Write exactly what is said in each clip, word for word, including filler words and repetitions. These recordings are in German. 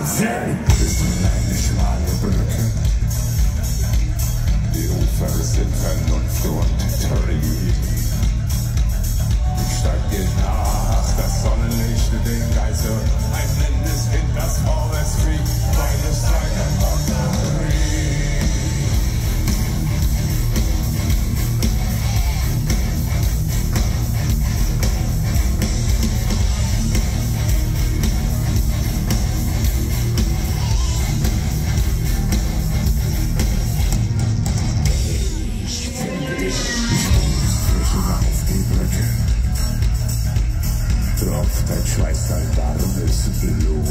ist eine schmale Brücke. Die Ufer sind Vernunft und Theorie. Ich steig dir nach, das Sonnenlicht den Geißel, ein blindes Kind, das vorwärts fliegt, weil es seine Batterie. Tropft ein Schweiß, ein warmes Blut.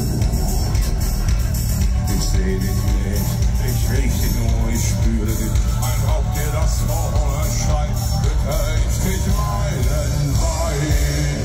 Ich seh dich nicht, ich riech dich nur, ich spüre dich. Ein Raub dir das Ohr erscheint, bitte ich dich meilenweit.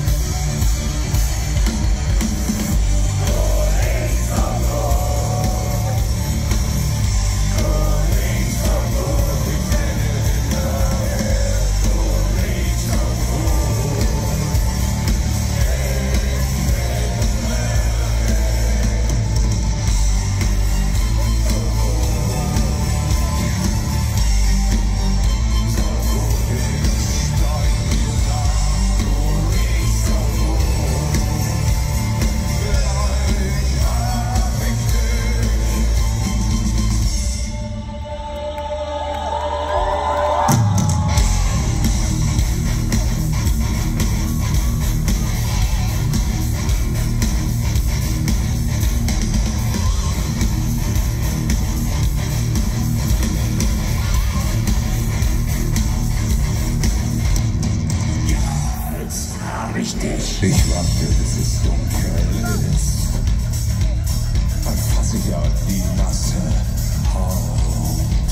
Ich warte, bis es dunkel ist. Dann fass ich an die nasse Haut.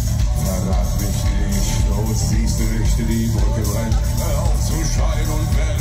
Verrat mich nicht, los siehst du nicht, die Brücke brennt. Hör auf zu schreien und werde